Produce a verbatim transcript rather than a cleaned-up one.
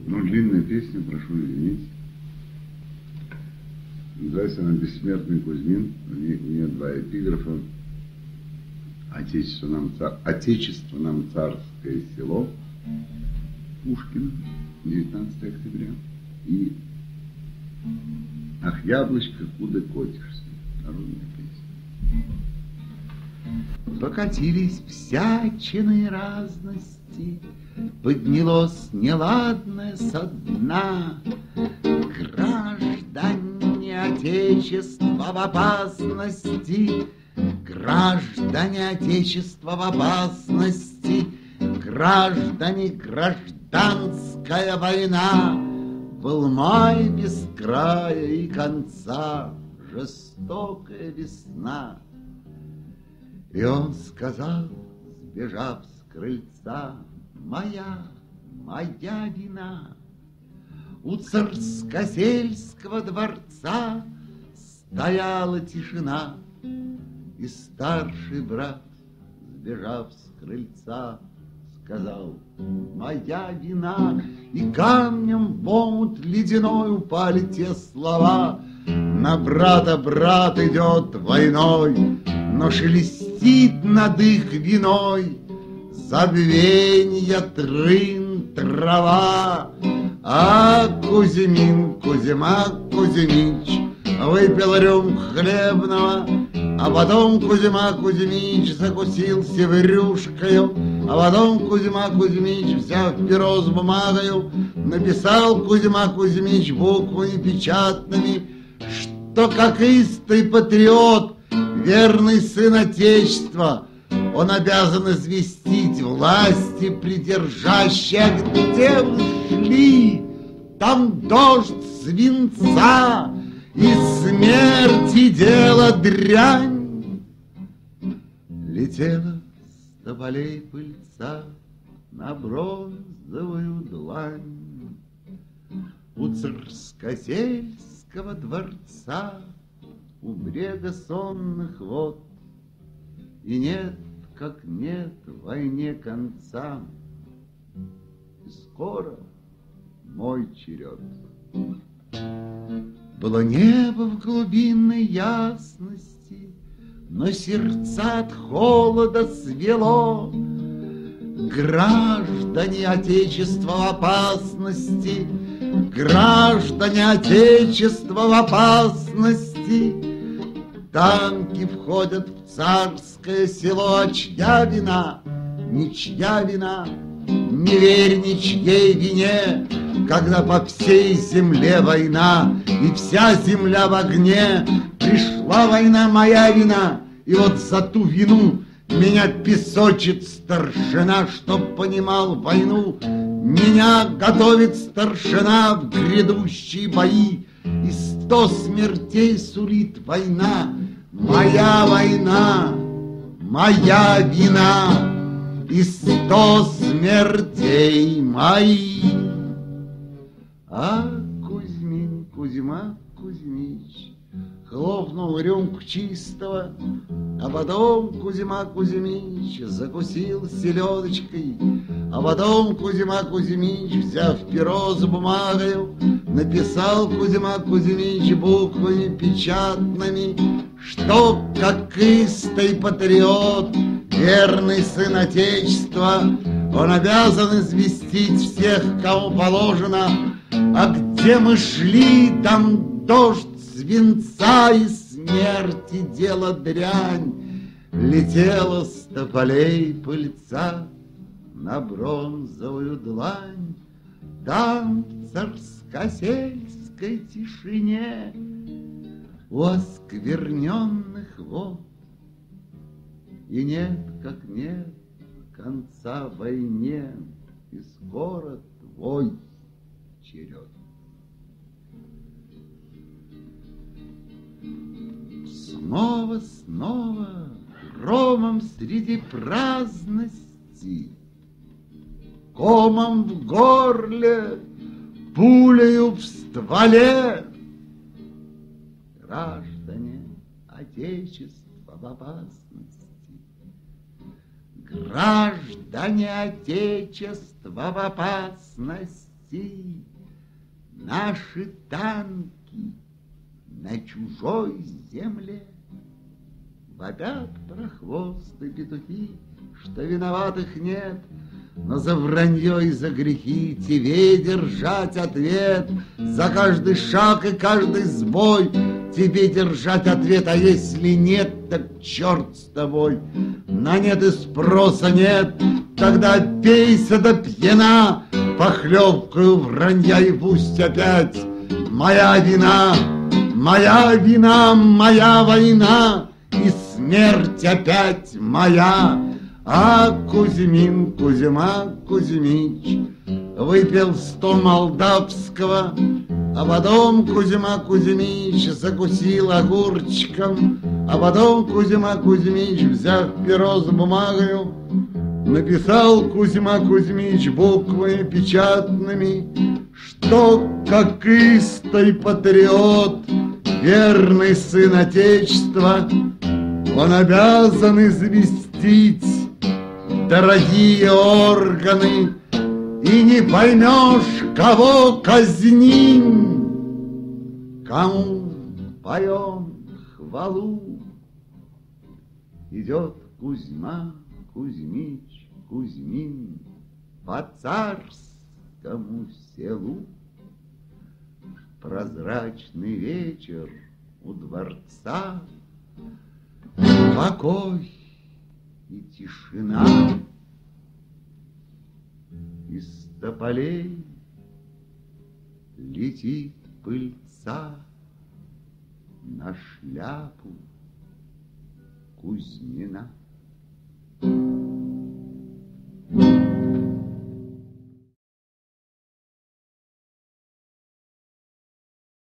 Ну, длинная песня, прошу извинить. Называется она «Бессмертный Кузьмин». У нее, у нее два эпиграфа. Отечество нам, цар... Отечество нам царское село. Пушкин, девятнадцатое октября. И «Ах, яблочко, куда котишься?» Народная песня. Покатились всячины разности, поднялось неладное со дна. Граждане Отечества в опасности, граждане Отечества в опасности, граждане, гражданская война. Был май без края и конца, жестокая весна. И он сказал, сбежав с крыльца: моя, моя вина. У царскосельского дворца стояла тишина, и старший брат, сбежав с крыльца, сказал: моя вина. И камнем в омут ледяной упали те слова: на брата брат идет войной, но шелестит над их виной забвенья трын трава. А Кузьмин, Кузьма Кузьмич выпил рюмку хлебного, а потом Кузьма Кузьмич закусил севрюшкою, а потом Кузьма Кузьмич, взяв перо с бумагою, написал Кузьма Кузьмич буквами печатными, что как истый патриот, верный сын Отечества, он обязан известить власти придержащие, где вы шли, там дождь свинца и смерти дело дрянь. Летела с тополей пыльца на бронзовую длань. У царскосельского дворца, у брега сонных вод, и нет, как нет войне конца, и скоро мой черед. Было небо в глубинной ясности, но сердца от холода свело. Граждане Отечества в опасности, граждане Отечества в опасности. Танки входят в царское село, а чья вина? Ничья вина. Не верь ничьей вине, когда по всей земле война, и вся земля в огне. Пришла война, моя вина, и вот за ту вину меня песочит старшина, чтоб понимал войну. Меня готовит старшина в грядущие бои, и сто смертей сулит война. Моя война, моя вина, и сто смертей мои. А Кузьмин, Кузьма Кузьмич хлопнул рюмку чистого, а потом Кузьма Кузьмич закусил селедочкой, а потом Кузьма Кузьмич, взяв перо с бумагою, написал Кузьма Кузьмич буквами печатными, что, как истый патриот, верный сын Отечества, он обязан известить всех, кому положено. А где мы шли, там дождь свинца и смерти дело дрянь. Летела с тополей пыльца на бронзовую длань. Там в царскосельской тишине у оскверненных вод, и нет, как нет конца войне, и скоро твой черед. Снова, снова, громом среди праздности, комом в горле, пулею в стволе. Граждане Отечества в опасности, граждане Отечества в опасности, России наши танки на чужой земле. Вопят прохвосты петухи, что виноватых нет, но за вранье и за грехи тебе держать ответ. За каждый шаг и каждый сбой тебе держать ответ, а если нет, так черт с тобой. На нет и спроса нет, тогда пейся до пьяна похлебкою вранья, и пусть опять моя вина, моя вина, моя война, и смерть опять моя. А Кузьмин Кузьма Кузьмич выпил сто молдавского, а потом Кузьма Кузьмич закусил огурчиком, а потом Кузьма Кузьмич, взяв перо с бумагою, написал Кузьма Кузьмич буквами печатными, что как истый патриот, верный сын Отечества, он обязан известить дорогие органы, и не поймешь, кого казним, кому поем хвалу. Идет Кузьма Кузьмич Кузьмин по царскому селу. Прозрачный вечер у дворца, покой и тишина. Из тополей летит пыльца на шляпу Кузьмина.